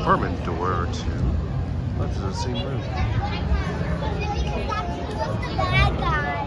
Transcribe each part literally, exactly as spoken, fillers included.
apartment door to left to the same room. Bad guys.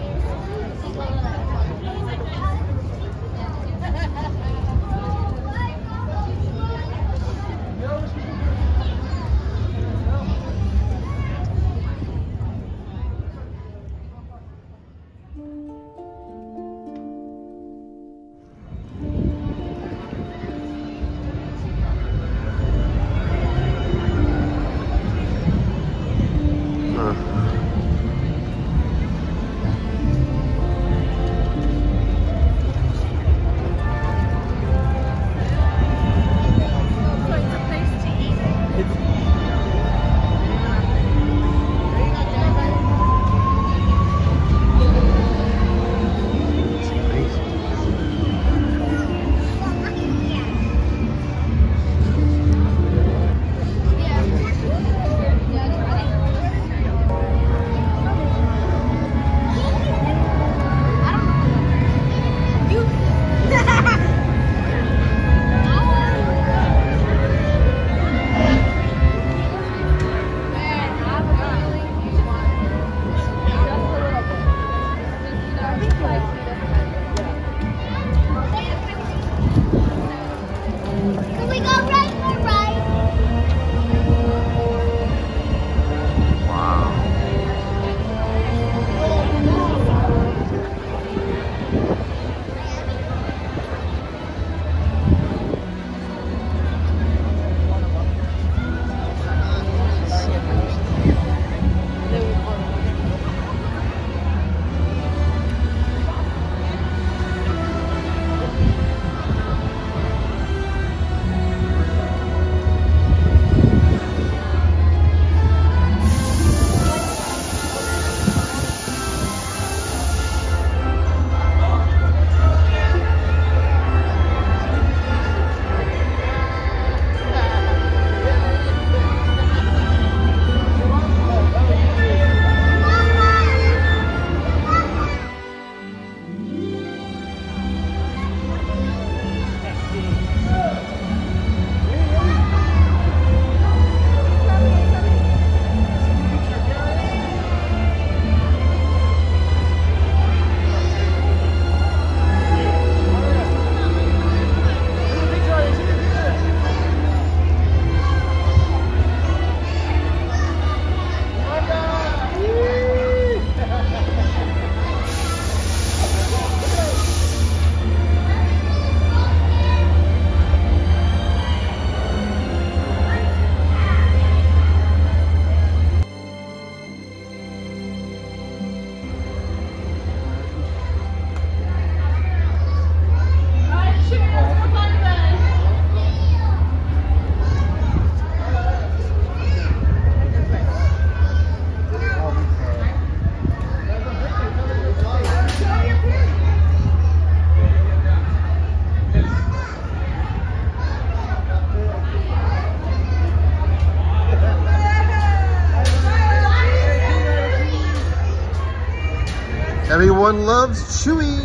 Everyone loves Chewie.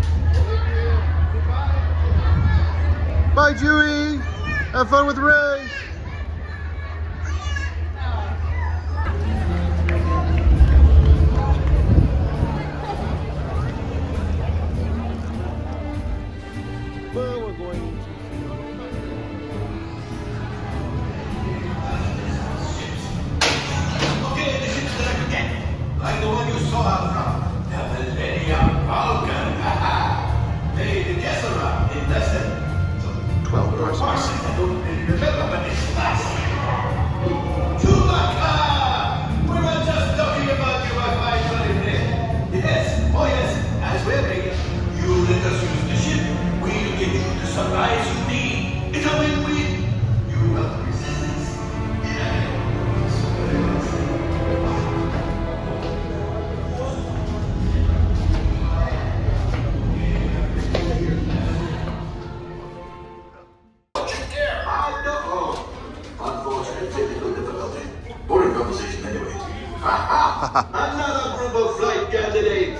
Bye, Chewie. Have fun with Ray. Well, we're going to Okay, this is the again. Like the one you saw out front. The Millennium Falcon. They the Tesseract in less than twelve parsecs. parsecs. I don't remember, but it's fast. Chewbacca! We're not just talking about your Wi-Fi friend. Yes, oh yes, as we're ready. You let us use the ship. We'll give you the supplies you need. It's a win-win. You will resistance. Another group of flight candidates.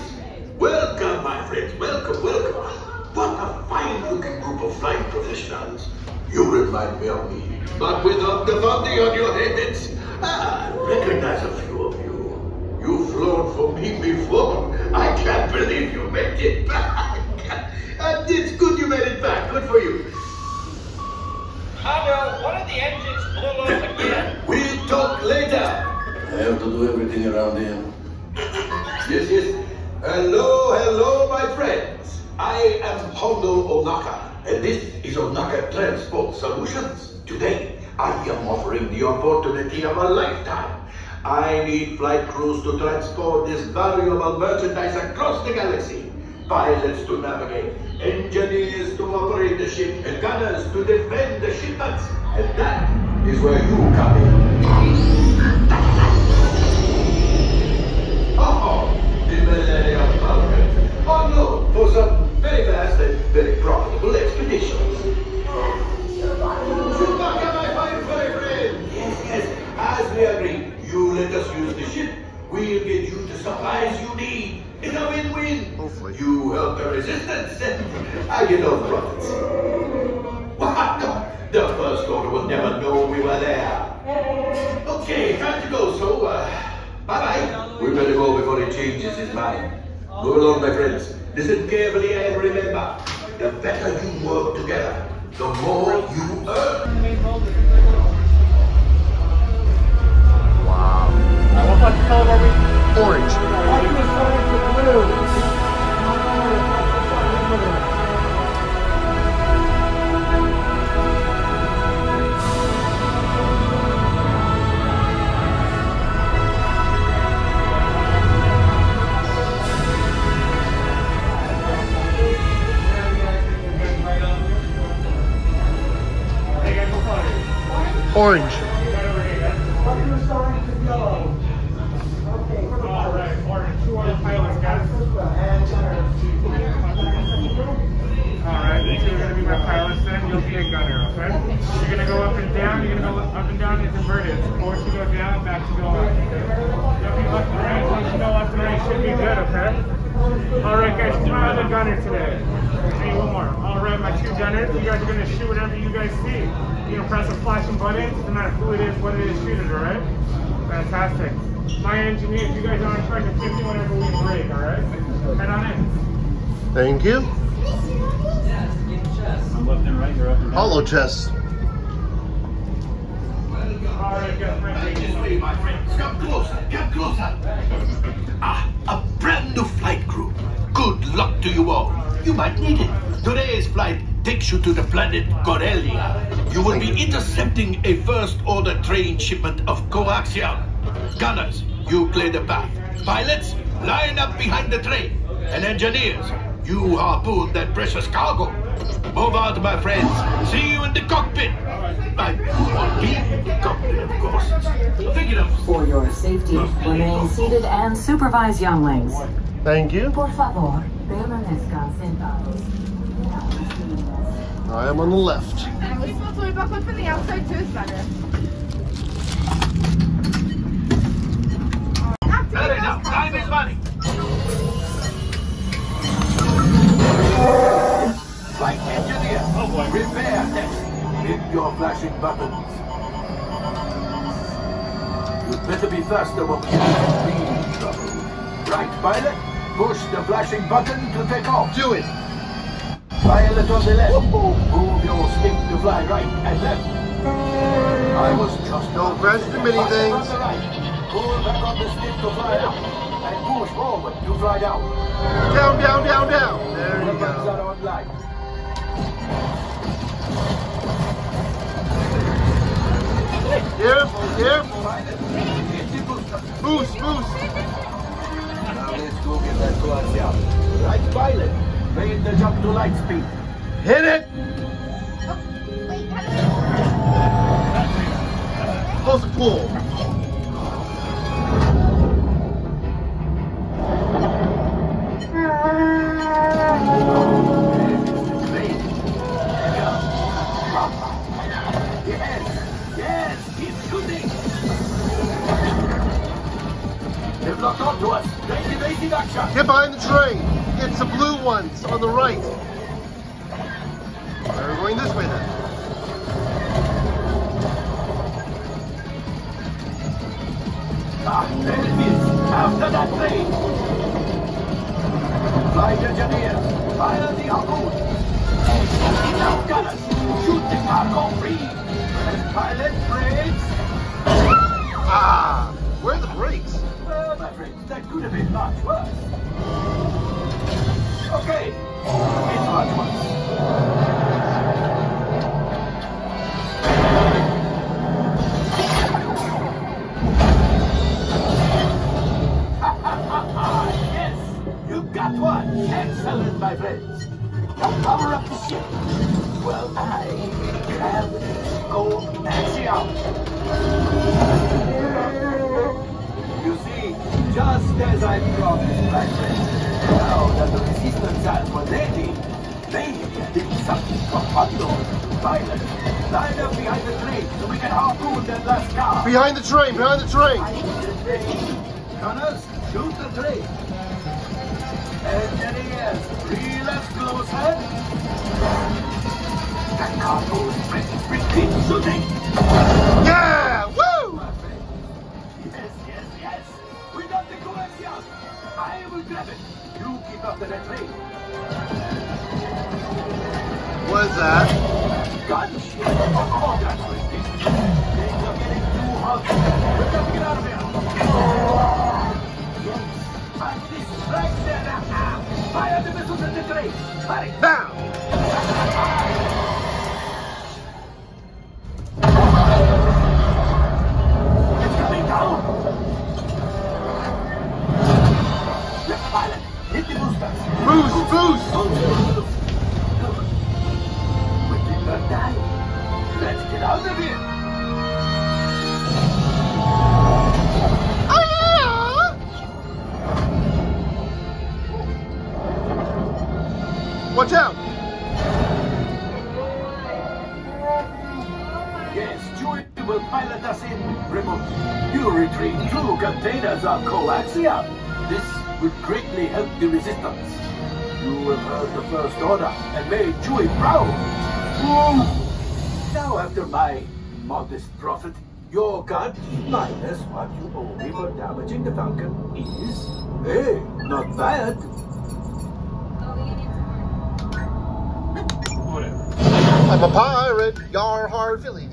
Welcome, my friends. Welcome, welcome. What a fine-looking group of flight professionals. You remind me of me, but without the bounty on your head, it's... Ah, I recognize a few of you. You've flown for me before. I can't believe you made it back. And it's good you made it back. Good for you. Hello, one of the engines blew up again. We'll talk later. I have to do everything around here. Yes, yes. Hello, hello, my friends. I am Hondo Onaka, and this is Onaka Transport Solutions. Today, I am offering the opportunity of a lifetime. I need flight crews to transport this valuable merchandise across the galaxy. Pilots to navigate, engineers to operate the ship, and gunners to defend the shipments. And that is where you come in. Oh, the Millennium Falcon. On loan for some very fast and very profitable expeditions. Chewbacca, my fine furry friend! Yes, yes, as we agreed, you let us use the ship. We'll get you the supplies you need. It's a win-win. Hopefully. You help the resistance, and I get all the profits. What? The First Order will never know we were there. Okay, time to go, so, uh, bye-bye. We better go before he changes his mind. Move along, my friends. Listen carefully and remember, the better you work together, the more you earn. Wow. What about the color are we? Orange. Orange. Alright, orange. Two other pilots, guys. Alright, you two are going to be my pilots then. You'll be a gunner, okay? You're going to go up and down. You're going to go up and down. It's inverted. Forward to go down, back to go up. You'll be left and right. Once you know left and right, should be good, okay? Alright, guys, who's my other gunner today? Hey, one more. Alright, my two gunners. You guys are going to shoot whatever you guys see. You're going to press the flashing buttons, no matter who it is, what it is, shoot it, alright? Fantastic. My engineers, you guys are in charge of fifty whenever we break, alright? Head on in. Thank you. I'm left and right, you're up and down. Hollow chest. Alright, get Right this way, my friends. Come closer, come closer. Ah, a brand new flight crew. Good luck to you all. You might need it. Today's flight takes you to the planet Corellia. You will be intercepting a First Order train shipment of coaxium. Gunners, you clear the path. Pilots, line up behind the train. And engineers, you harpoon that precious cargo. Move out, my friends. See you in the cockpit. I will be in the cockpit, of course. Pick it up. For your safety, remain seated and supervise younglings. Thank you. Por favor, permanezcan sentados. I am on the left. And we supposed to back from the outside too, it's better. Hurry now, time is money. Flight engineer, oh boy, repair next. Hit your flashing buttons. You'd better be faster when we have trouble. Right, pilot, push the flashing button to take off. Do it. Pilot on the left. Move your stick to fly right and left. I was just... Don't press the mini Pilot things. on the right. Pull back on the stick to fly out. And push forward to fly down. Down, down, down, down. There you Weapons go. are online. Careful, careful. Pilot, hit the booster. Boost, boost. Now let's go get that coaxium. Right, pilot. Made the jump to light speed. Hit it. Wait, how do Supposed to pull. Yes, yes, keep shooting. They've locked onto us. Activating action. Get behind the train. It's the blue ones on the right. We're going this way then. I have coaxium. You see, just as I promised, my friend, now that the resistance has what they need, they did something profondo. Pilot, line up behind the train so we can harpoon that last car. Behind the train, behind the train. Gunners, shoot the train. Engineers, reel us closer. That car goes pretty, pretty shooting. Yeah! Woo! Yes, yes, yes. We got the coaxium. I will grab it. You keep up to the train. What is that? Gunship. Oh, that's risky. Things are getting too hot. We've got to get out of here. Yes. And distract them. Fire the missiles at the train. Hurry. Now! It's coming down. Left pilot. Hit the boosters. Boost, boost! We did not die. Let's get out of here. Watch out! Yes, Chewie will pilot us in remote. You retrieve two containers of coaxium. This would greatly help the resistance. You have heard the First Order and made Chewie proud. Woo! Now, after my modest profit, your cut minus what you owe me for damaging the Falcon is, hey, not bad. I'm a pirate, yar har Philly.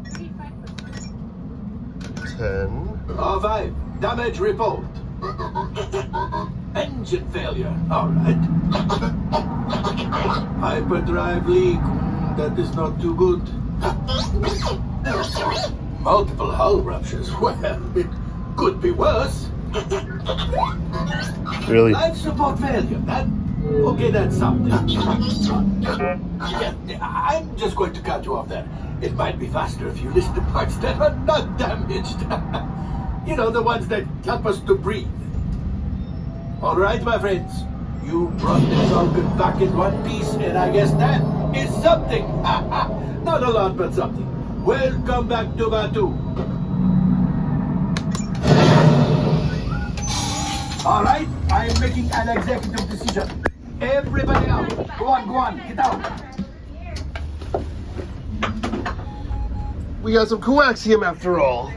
Ten. R five, damage report. Engine failure, all right. Hyperdrive leak, that is not too good. Multiple hull ruptures, well, it could be worse. Really? Life support failure, that, okay, that's something. Yeah, I'm just going to cut you off there. It might be faster if you list the parts that are not damaged. You know, the ones that help us to breathe. All right, my friends. You brought the Falcon back in one piece, and I guess that is something. Not a lot, but something. Welcome back to Batuu. All right, I'm making an executive decision. Everybody out. Go on, go on, get out. We got some coaxium after all.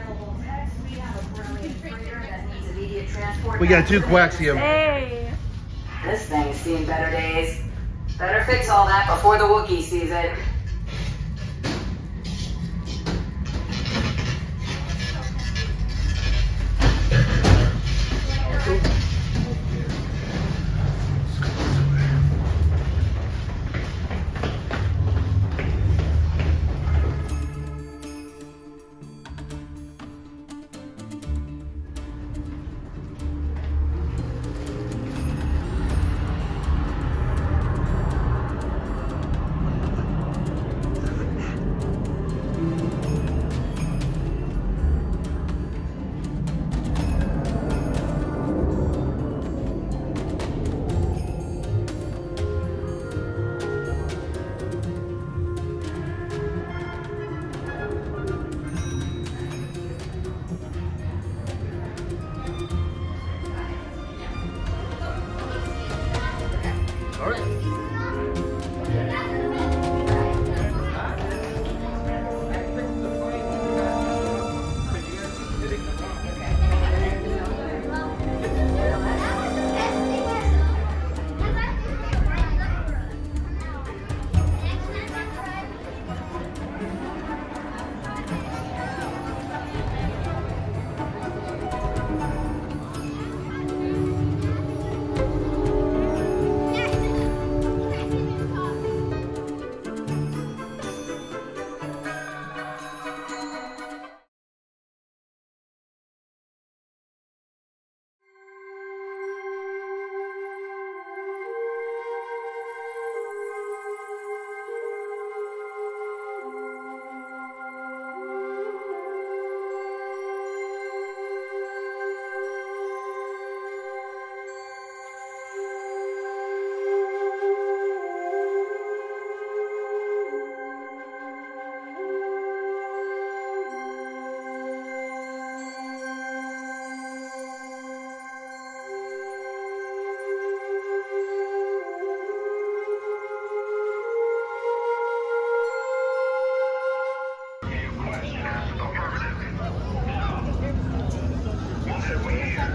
We got two coaxium. Hey. This thing's seen better days. Better fix all that before the Wookiee sees it.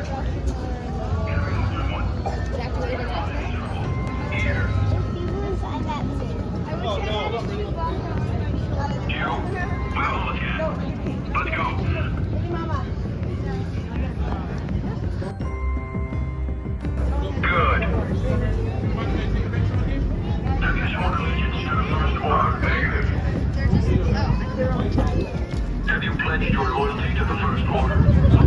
Have you pledged your loyalty to the First Order?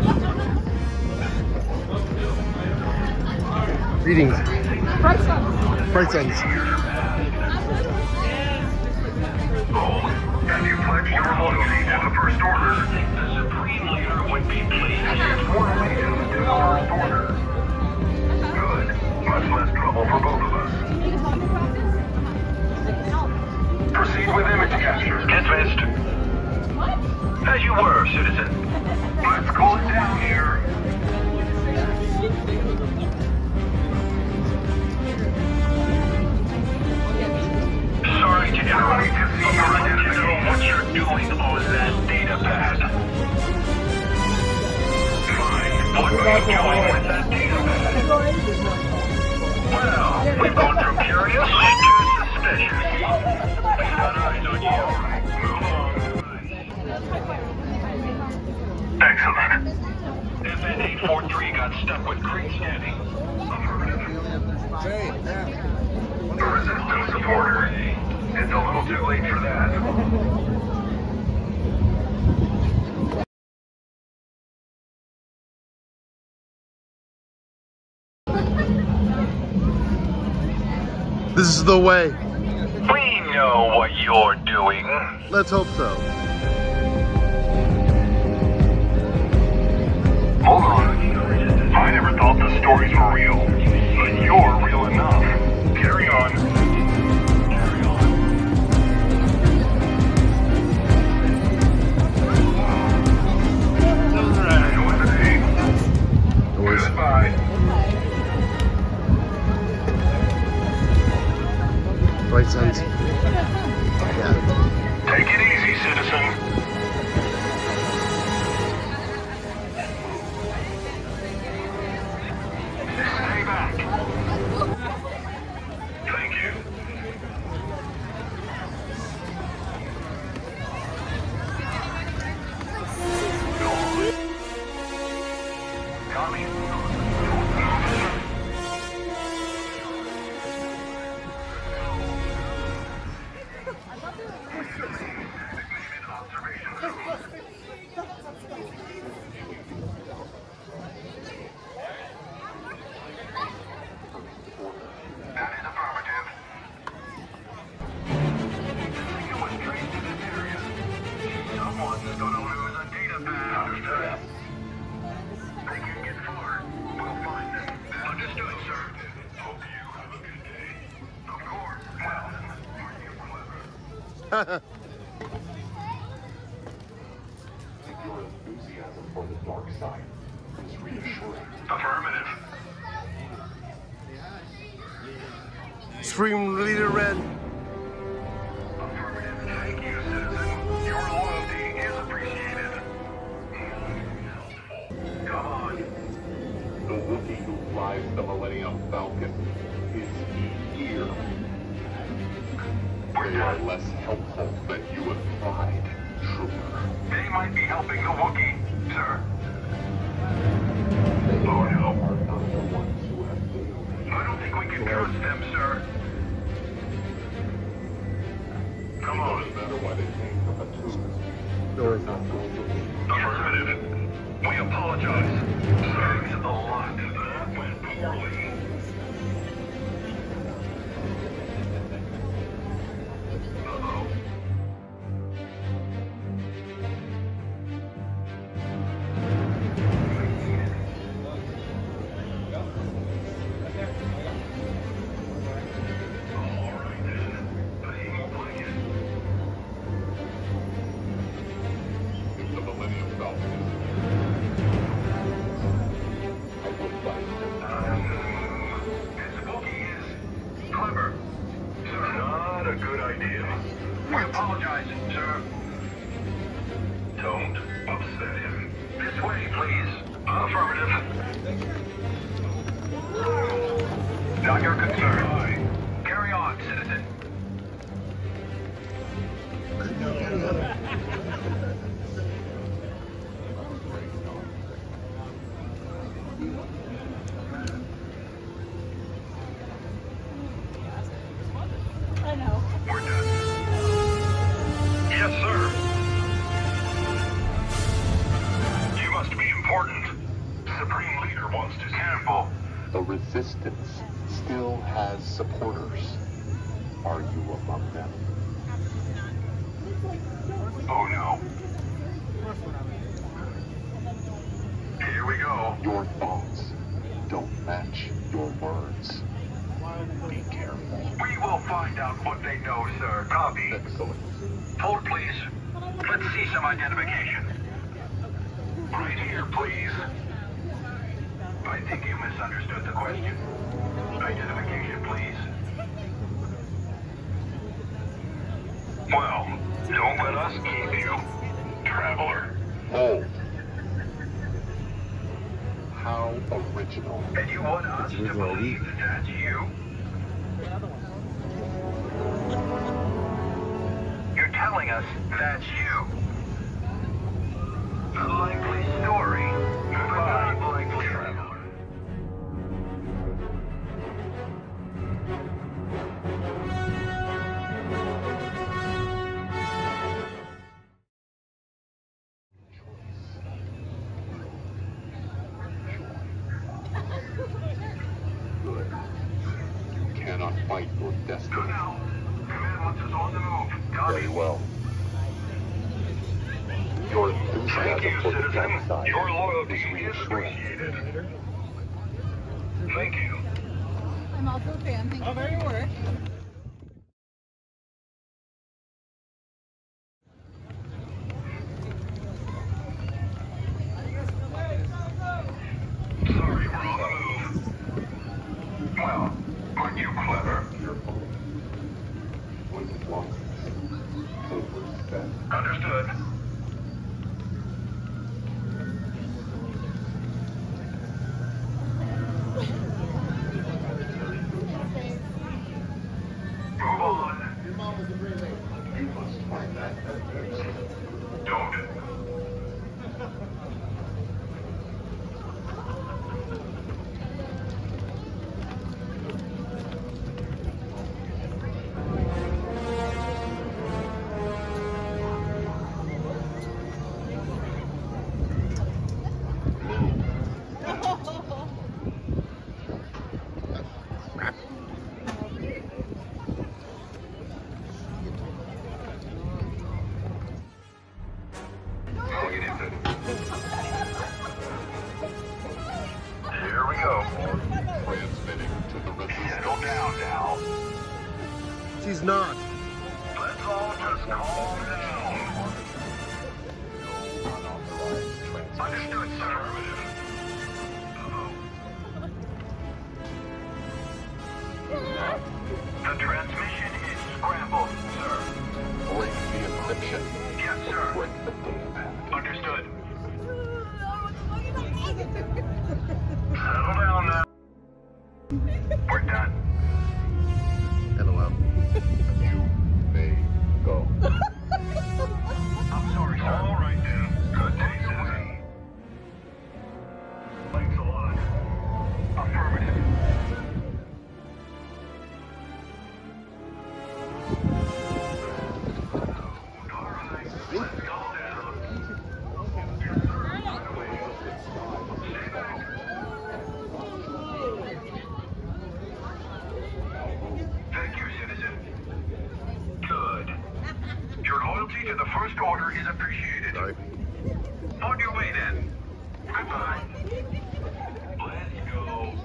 Greetings. Bright Suns. Bright Suns. Oh, have you pledged your loyalty to the First Order? The Supreme Leader would be pleased to sworn allegiance to the First Order. Good. Much less trouble for both of us. Proceed with image capture. Dismissed. As you were, citizen. Let's cool it down here. Sorry to interrupt, but I'd like to know what you're doing on that data pad. Fine. What are you doing with that data pad? Well, we've gone from curious to suspicious. We've got eyes on you. Move on. Excellent. F N eight forty-three got stuck with crate scanning. The resistance supporter. It's a little too late for that. This is the way. We know what you're doing. Let's hope so. Hold on. I never thought the stories were real, but you're real enough. Carry on. Carry on. Goodbye. Bright Suns. Yeah. Take it easy, citizen. Stay back. Thank you. Coming. That is affirmative. Signal was traced to this area. Someone's gonna lose a data pad. Understood. They can get far. We'll find them. Understood, sir. Hope you have a good day. Of course. Well, aren't you clever? Your enthusiasm for the dark side is reassuring. Affirmative. Supreme Leader Red. Affirmative. Thank you, citizen. Your loyalty is appreciated. Come on. The Wookiee who flies the Millennium Falcon is here. We're They are done. less helpful than you implied, Trooper. They might be helping the Wookiee, sir. They Oh, no. are not the ones who have failed. I don't think we can trust them, sir. Come It on. doesn't matter why they came from the tubes. No, They're not going to leave. Affirmative. We apologize. Thanks a lot. That went poorly. Uh-oh. All right then. Behave like it. The Millennium Falcon is here. I will fight. This Wookiee is clever. Sir, not a good idea. We apologize, sir. Don't upset him. This way, please. Affirmative. Not your concern. Carry on, citizen. I know. We're done. Yes, sir. You must be important. Supreme Leader wants to sample. The Resistance still has supporters. Are you among them? Oh no. Here we go. Your thoughts don't match your words. Be careful. We will find out what they know, sir. Copy. Excellent. Hold, please. Let's see some identification. Right here, please. I think you misunderstood the question. Identification, please. Well, don't let us keep you, traveler. Hold. How original. And you want us to believe that that's you? You're telling us that's you. A likely story. Goodbye, likely traveler. Good. You cannot fight your Good destiny. now. Command wants us on the move. Copy. Very well. Your Thank enthusiasm you, for the dark citizen. side Your loyalty is is reassuring. appreciated. Thank you. I'm also a fan. Thank you for your work. Sorry, we're on the move. Well, aren't you clever? Fearful. When it wants overstep. Understood. Move on. You must find that evidence. Don't. Here we go. Transmitting to the Resistance. Settle down now. She's not. Let's all just calm down. No unauthorized transmission. Understood, sir. Affirmative. Uh-oh. The transmission is scrambled, sir. Break the encryption. Yes, sir. Break the data pad. Understood. Settle down now. We're done. LOL. You may go. I'm sorry, sir. All right, then. Good day, citizen. Thanks a lot. Affirmative. All right. Let's go down. Thank you, citizen. Good. Your loyalty to the First Order is appreciated. Sorry. On your way, then. Goodbye. Let's go.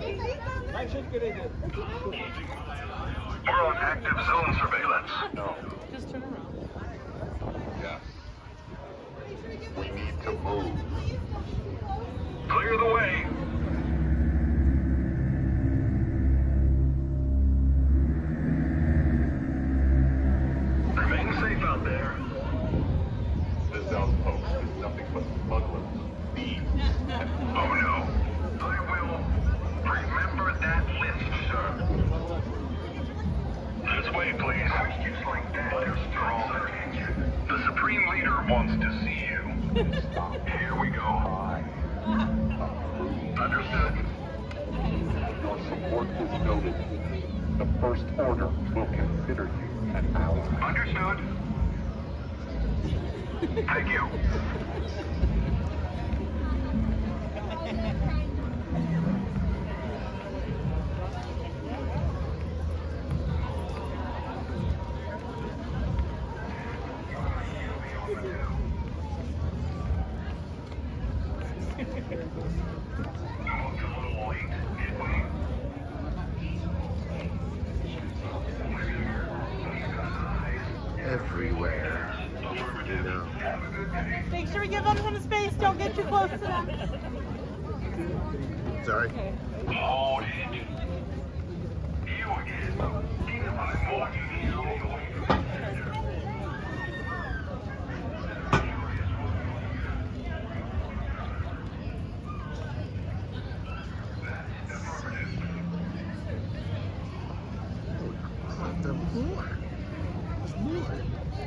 We're on active zone surveillance. No. Just turn around. Yes. We need to move. Clear the way. Remain safe out there. This outpost is nothing but smugglers, thieves, and Oh wants to see you. Here we go. Understood. Your support is noted. The First Order will consider you an ally. Understood. Thank you. Everywhere. You know. Make sure you give them some space. Don't get too close to them. Sorry. Hold it. You again. I want you to know. There's more. There's more.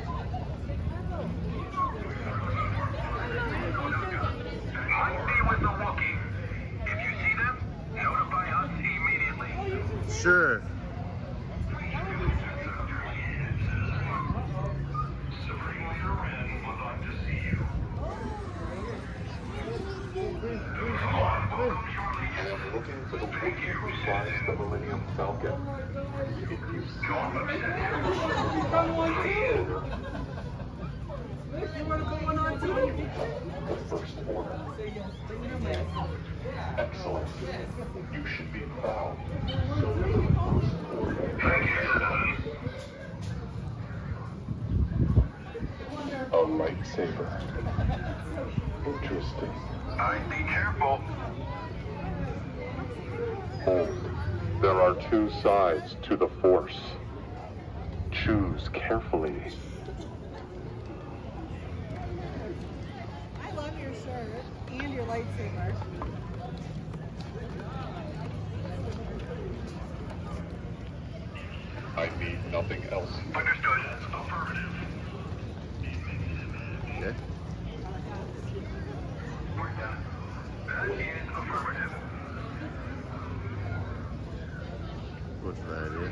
Might be with the Wookiee. If you see them, notify us immediately. Sure. Supreme Leader Ren would like to see you. I am looking for the Wookiee who flies the Millennium Falcon. If you the First Order. Excellent. You should be proud. So is the First Order. A lightsaber. Interesting. I'd be careful. Hold. There are two sides to the Force. Choose carefully. I love your shirt and your lightsaber. I need nothing else. Understood. Affirmative. Okay. We're done. That is affirmative. What's that is?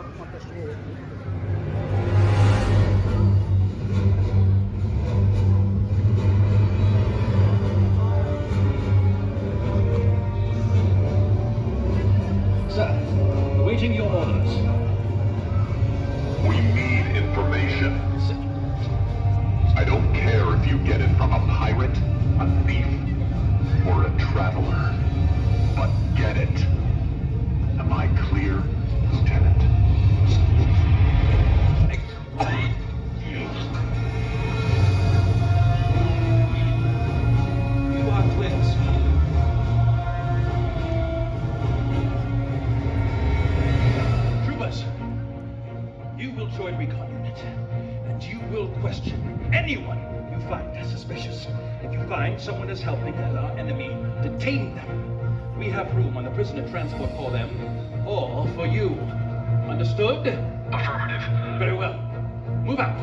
Sir, awaiting your orders. We need information. I don't care if you get it from a pirate, a thief, or a traveler. But get it. Am I clear, Lieutenant? You are twins. Troopers, you will join recon unit, and you will question anyone you find suspicious. If you find someone is helping our enemy, detain them. We have room on the prisoner transport for them, or for you. Understood? Affirmative. Very well. Move out.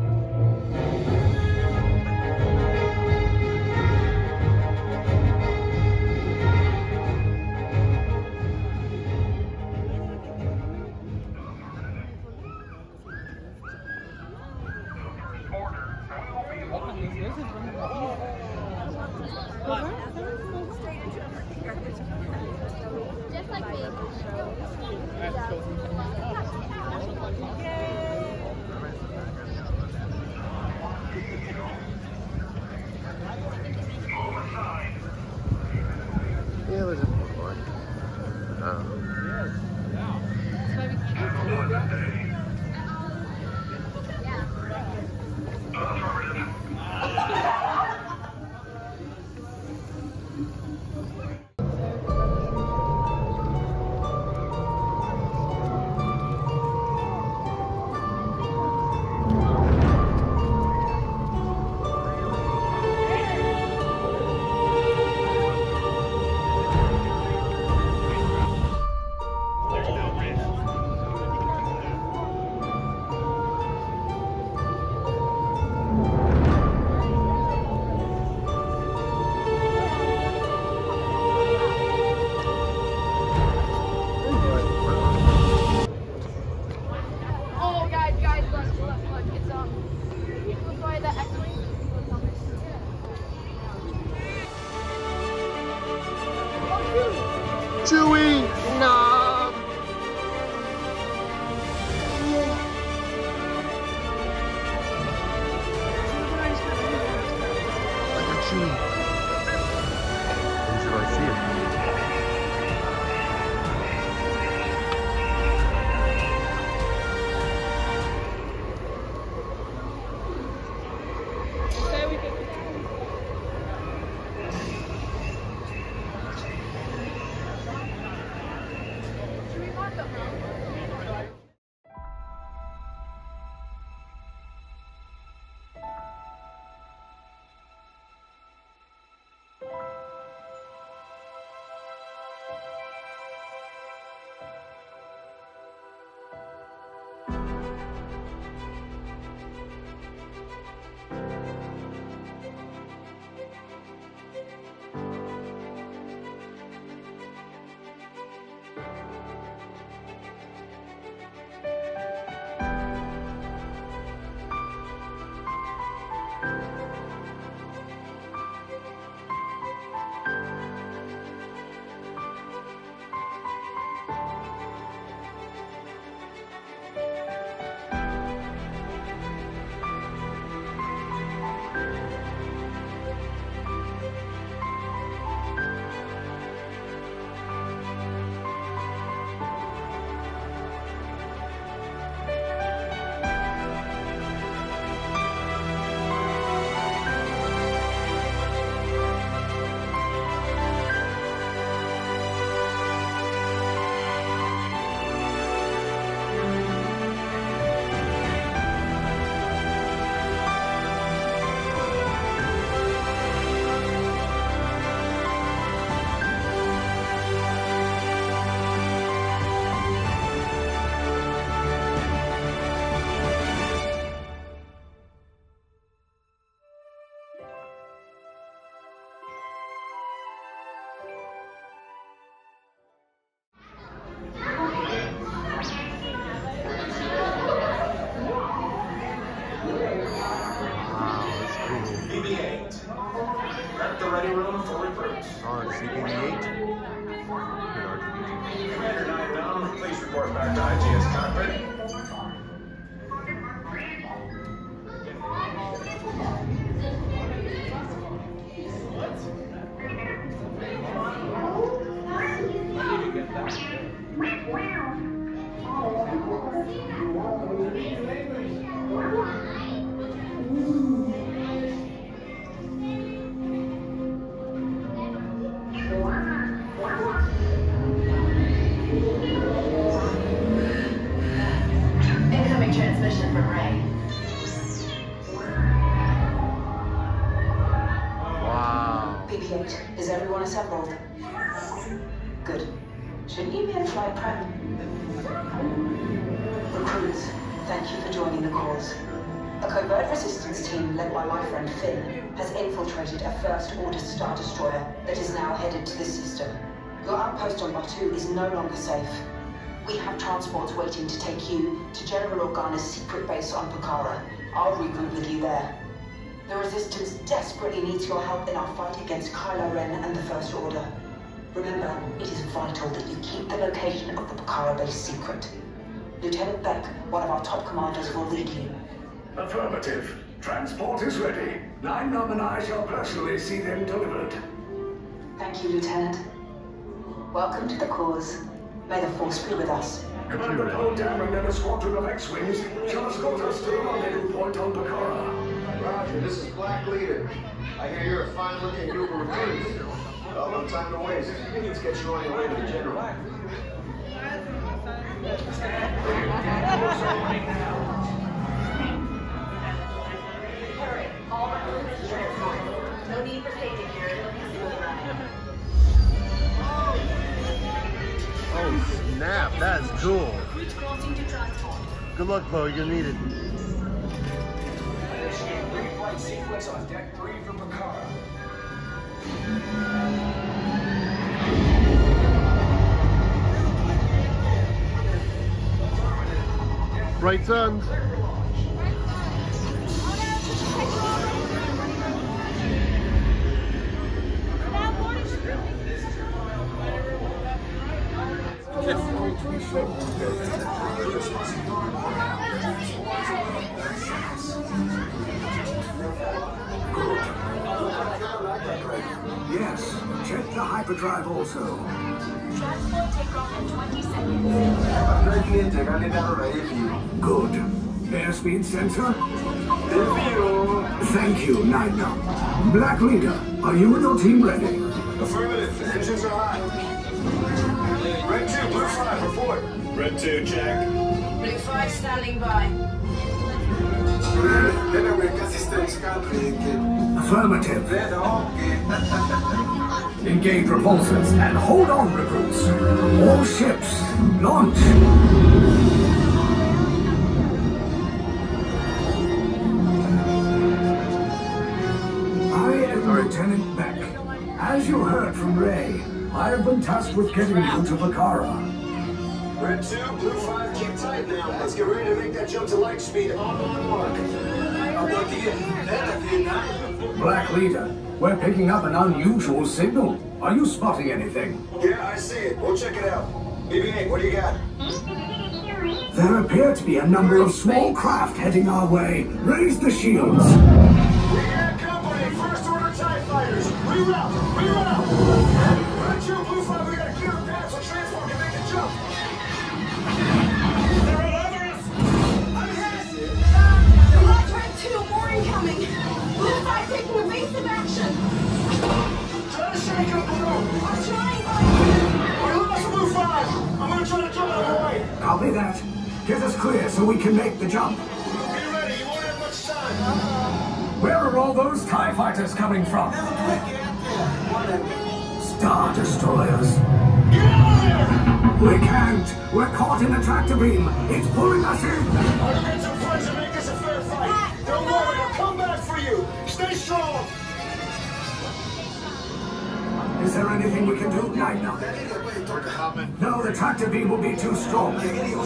Just like me. Yeah, there's a more. Oh. Chewie! Nah! I got Chewie. When should I see him? Back to I G S cockpit. Is everyone assembled? Good. Shouldn't you be in flight prep? Recruits, thank you for joining the cause. A covert resistance team led by my friend Finn has infiltrated a First Order Star Destroyer that is now headed to this system. Your outpost on Batuu is no longer safe. We have transports waiting to take you to General Organa's secret base on Pucara. I'll regroup with you there. The Resistance desperately needs your help in our fight against Kylo Ren and the First Order. Remember, it is vital that you keep the location of the Pucara base secret. Lieutenant Beck, one of our top commanders, will lead you. Affirmative. Transport is ready. Nine Num and I shall personally see them delivered. Thank you, Lieutenant. Welcome to the cause. May the Force be with us. Commander Paul Dameron and a squadron of X-Wings shall escort us to the rendezvous point on Pucara. Roger, this is Black Leader. I hear you're a fine-looking group of recruits. Well, no time to waste. Let's get you on your way to the General. Hurry, all recruits to transport. No need for safety here. It'll be a smooth ride. Oh, snap. That's cool. Recruits crossing to transport. Good luck, Bo. You're gonna need it. Initiate pre-flight sequence on deck three for Pucara. Right, sons. hyperdrive also. Transport takeoff in twenty seconds. Good. Airspeed sensor? Thank you, Nightnum. Black Leader, are you and your team ready? Affirmative. The engines are hot. Red two, Blue five, report. Red two, check. Blue five standing by. Affirmative. Engage repulsors and hold on, recruits. All ships, launch. I am Lieutenant Beck. As you heard from Ray, I have been tasked with getting you to Vakara. Red two, Blue five, keep tight now. Let's get ready to make that jump to light speed on my mark. Black Leader, we're picking up an unusual signal. Are you spotting anything? Yeah, I see it. We'll check it out. B B eight, what do you got? There appear to be a number of small craft heading our way. Raise the shields. We got company, first order TIE fighters. Reroute, reroute. Red two, Blue five, we got a clear path so transport can make the jump. They're all over us. I'm hit. Black Red two, more incoming. Blue five taking evasive action. Try to shake up the rope. I'm trying, but... We lost Blue five. I'm gonna try to jump out of the way. Copy that. Get us clear so we can make the jump. Be ready, you won't have much time. Where are all those TIE fighters coming from? Star Destroyers. Get out of there! We can't. We're caught in a tractor beam. It's pulling us in. Our friends are friends and make this a fair fight. Don't worry, I'll come back for you. Stay strong. Is there anything we can do? Night now. No, the tractor beam will be too strong.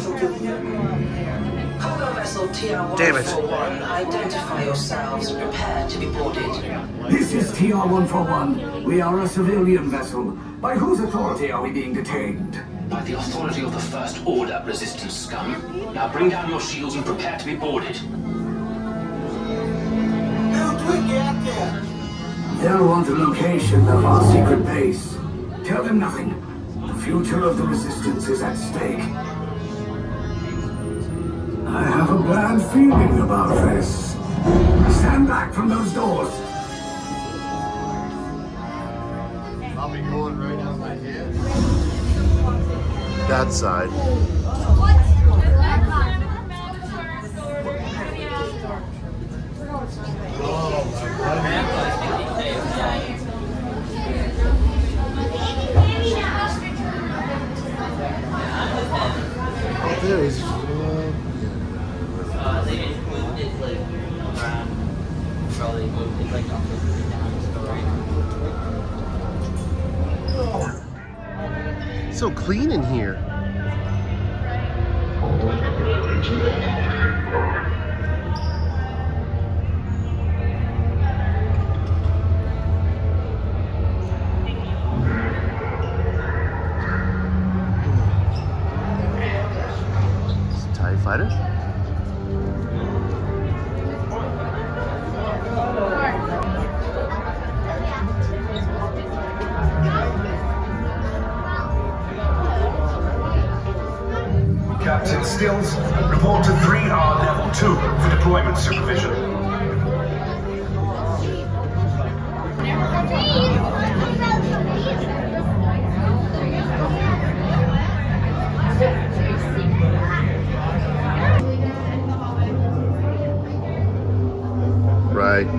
Cargo vessel T R one forty-one, identify yourselves. Prepare to be boarded. This is T R one forty-one. We are a civilian vessel. By whose authority are we being detained? By the authority of the First Order, Resistance scum. Now bring down your shields and prepare to be boarded. They'll want a location of our secret base. Tell them nothing. The future of the Resistance is at stake. I have a bad feeling about this. Stand back from those doors. I'll be going right out my head. That side. There is. So clean in here. TIE fighter? Captain Stills, report to three R Level two for deployment supervision. Right.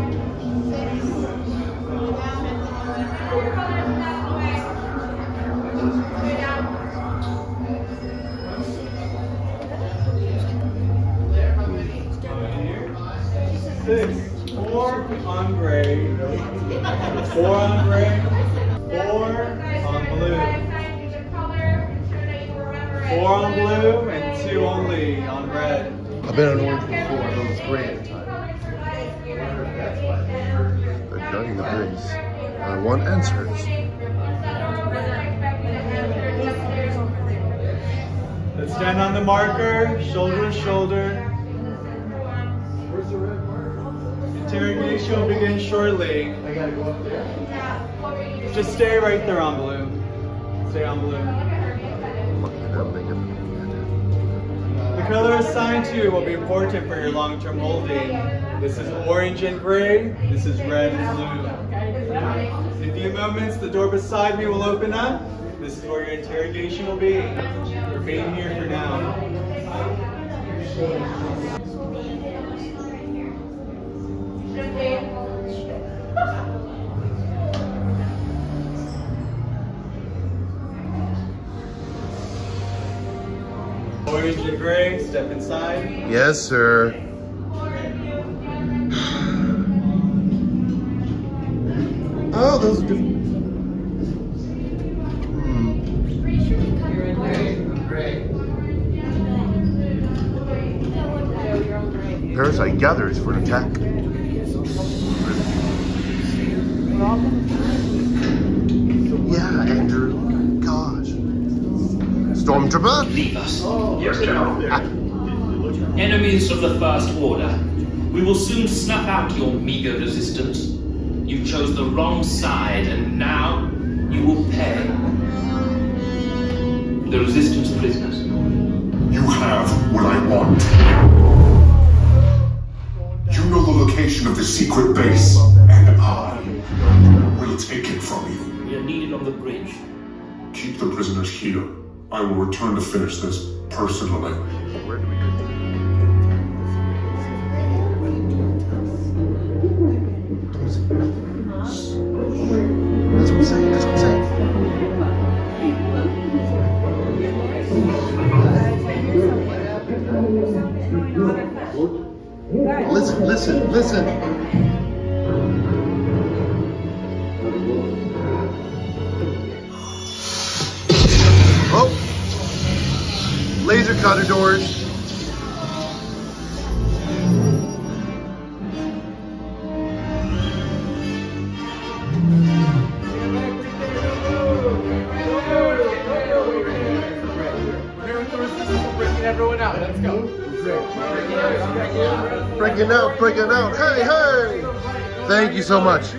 Six, four on gray, four on gray, four on blue, four on blue, and two only on red. I've been on orange before, I know it's gray at the time. They're jogging the breeze. I want answers. Let's stand on the marker, shoulder to shoulder. Interrogation interrogation will begin shortly. I gotta go up there. Just stay right there on blue. Stay on blue. The color assigned to you will be important for your long-term holding. This is orange and gray. This is red and blue. In a few moments, the door beside me will open up. This is where your interrogation will be. Remain here for now. Orange and gray, step inside. Yes, sir. Oh, those are different. Parasite gathers for an attack. Yeah, Andrew. Gosh. Stormtrooper? Leave us. Yes, General. Enemies of the First Order. We will soon snuff out your meager resistance. You chose the wrong side, and now you will pay. The Resistance prisoners. You have what I want. You know the location of the secret base, and I will take it from you. We are needed on the bridge. Keep the prisoners here. I will return to finish this personally. Where do we go? That's what I'm saying. That's what I'm saying. Listen, listen, listen. Oh! Laser cutter doors. Everyone out, let's go. Breaking out, breaking out. Hey, hey! Thank you so much.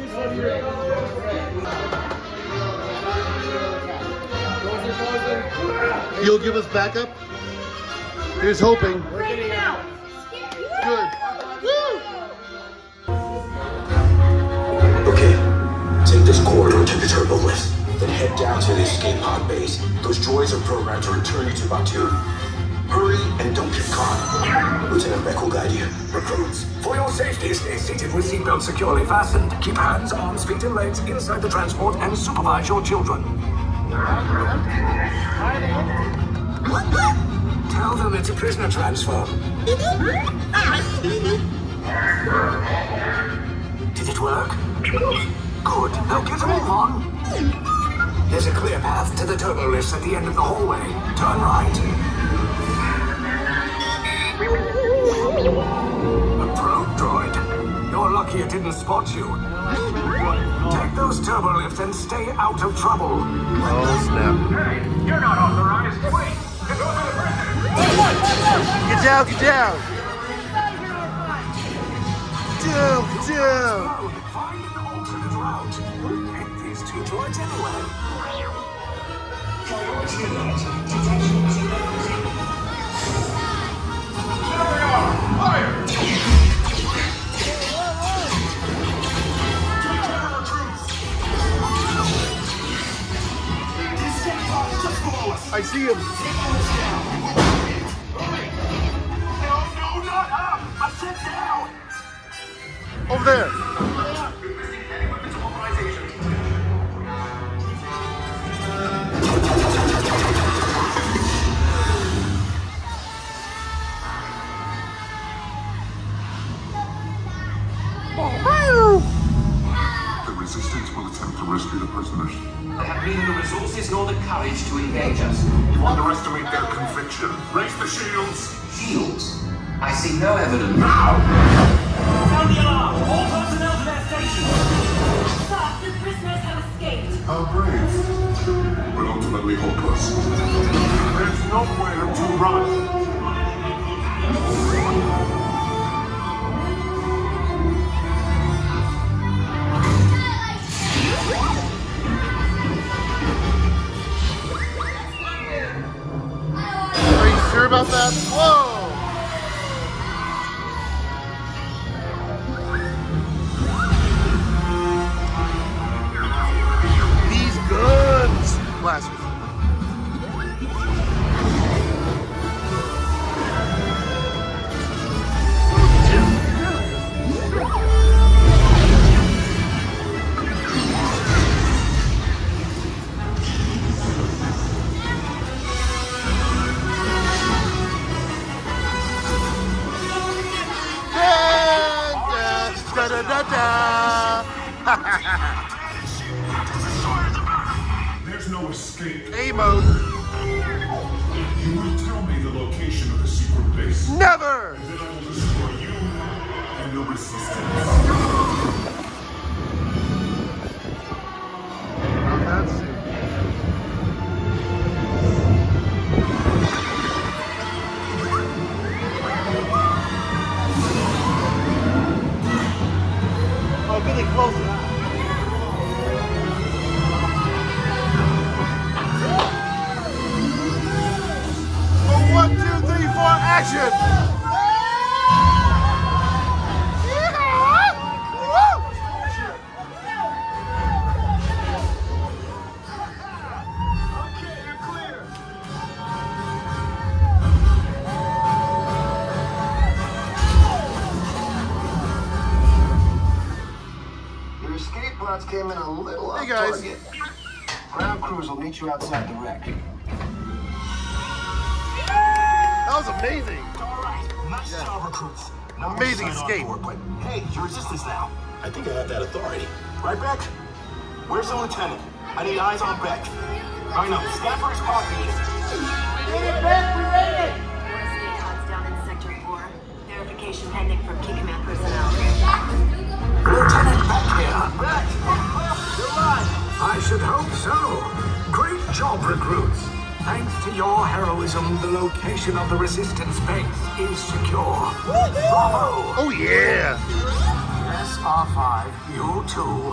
You'll give us backup? Here's hoping. Good. Okay, take this corridor to the turbo lift, then head down to the escape pod base. Those droids are programmed to return you to Batuu. Hurry and don't get caught. Lieutenant Beck will guide you. Recruits, for your safety, stay seated with seatbelts securely fastened. Keep hands, arms, feet, and legs inside the transport and supervise your children. Tell them it's a prisoner transfer. Did it work? Good. Now get them on. There's a clear path to the turbo lifts at the end of the hallway. Turn right. A probe droid. You're lucky it didn't spot you. Take those turbo lifts and stay out of trouble. Oh, snap. Hey, you're not authorized. Wait, those are the prisoners. Get down, get down. Down, down. Find an alternate route. Hit these two droids anyway. Fire! I see him. No, no, not up! I said down! Over there. The Resistance will attempt to rescue the prisoners. They have neither the resources nor the courage to engage us. You underestimate their conviction. Raise the shields. Shields? I see no evidence. Now! Sound the alarm! All personnel to their stations! Sir, the prisoners have escaped. How brave, but ultimately hopeless. There's nowhere to run. There's no escape. A mode. You will tell me the location of the secret base. Never! And then I will destroy you and the resistance. Oh, that's it. Oh, getting closer. Oh, one, two, three, four, action! Your escape pods came in a little Hey, off guys. target. Ground crews will meet you outside the wreck. That was amazing. All right, nice Yeah. job, recruits. Now Amazing we'll sign on escape. board, but hey, your resistance now. I think I have that authority. Right, Beck? Where's the lieutenant? I need eyes on Beck. I know. Scan for his copy. We made it, Beck! We made it! More escape pods down in Sector four. Verification pending from Key Command personnel. Lieutenant Beck here. Beck! You're alive! I should hope so. Great job, recruits. Thanks to your heroism, the location of the resistance base is secure. Bravo! Oh, yeah! S R five, you too.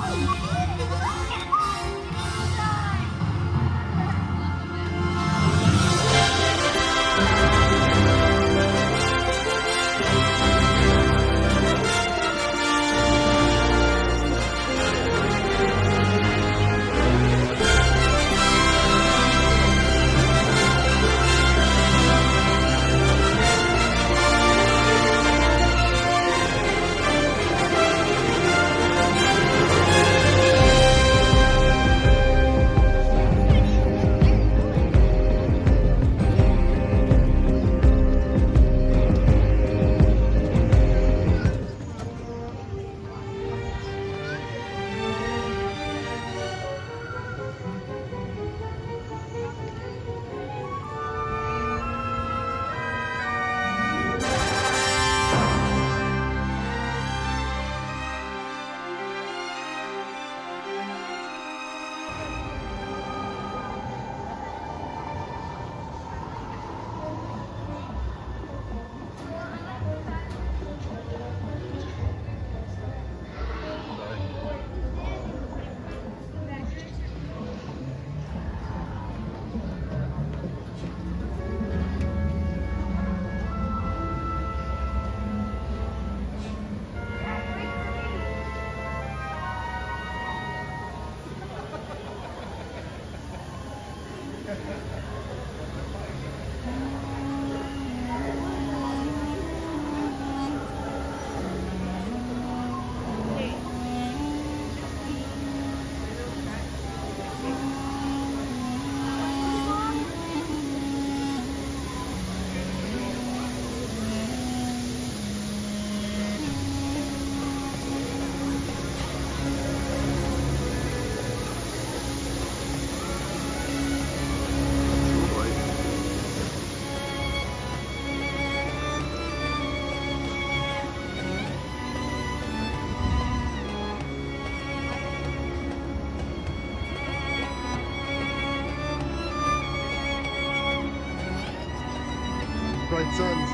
Bright suns.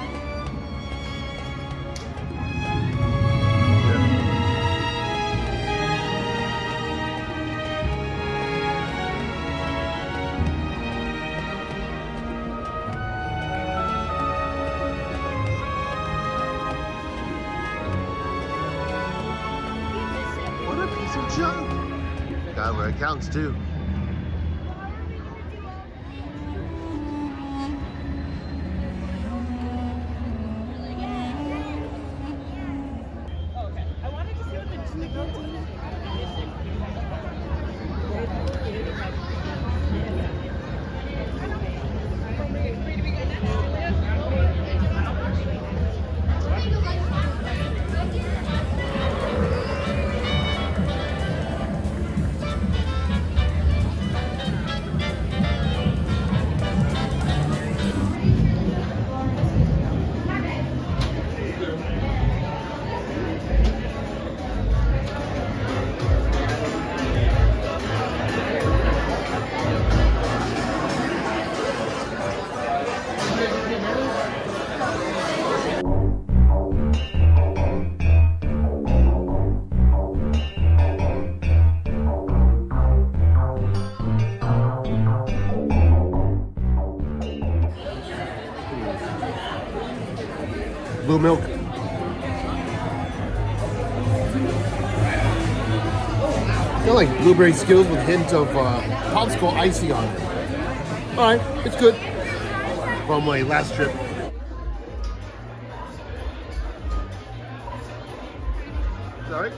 What a piece of junk. Got where it counts too. blue milk. I feel like blueberry Skittles with hints of uh, popsicle icy on it. All right, it's good. From my last trip. All right.